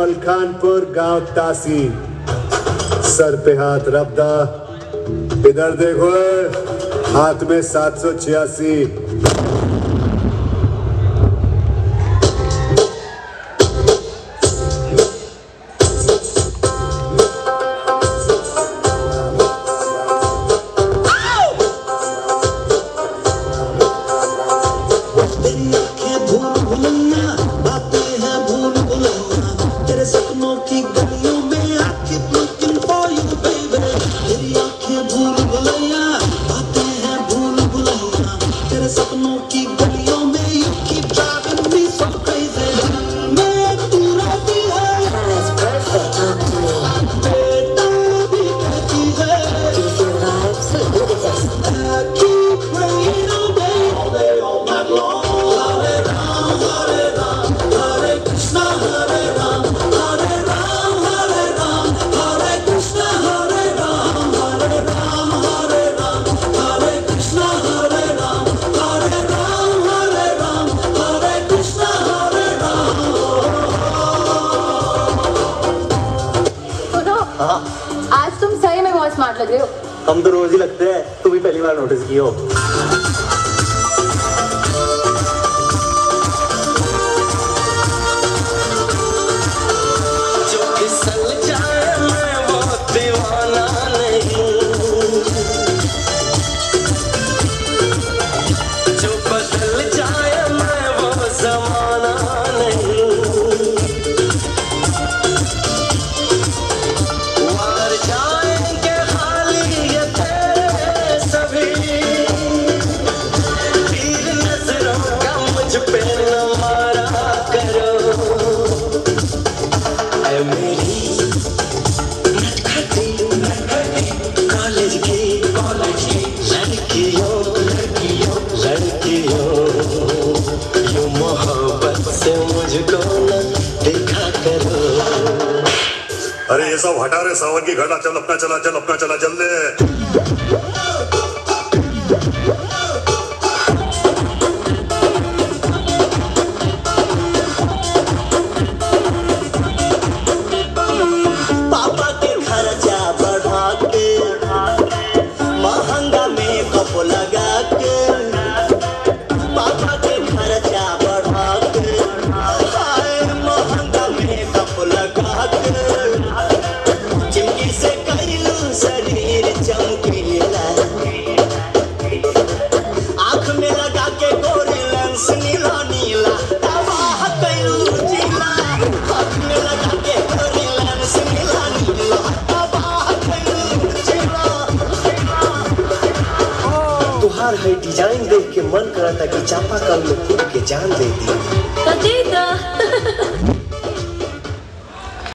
मलखानपुर गांव तासी, सर पे हाथ रबदा, इधर देखो हाथ में 786। हम तो रोज ही लगते हैं, तू भी पहली बार नोटिस की हो। जो फिसल जाए मैं वो दीवाना नहीं, जो बदल जाए मैं वो जमाना नहीं। अरे ये सब हटा रे सावन की घटा, चल अपना चला, चल अपना चला, जल्दी। पापा के खर्चा बढ़ा के, महंगा मेकअप लगा के, पापा के खर्चा बढ़ा के, महंगा मेकअप लगा के, चिमकी से कइलू शरीर चमकीला, आँख में लगा के गोरी लेंस नीला नीला, तबाह कइलू जिला, आँख में लगा के गोरी लेंस नीला नीला, तबाह कइलू जिला। तुहार है डिजाइन देख के मन करता कि चापा कल में कूद के जान दे दी।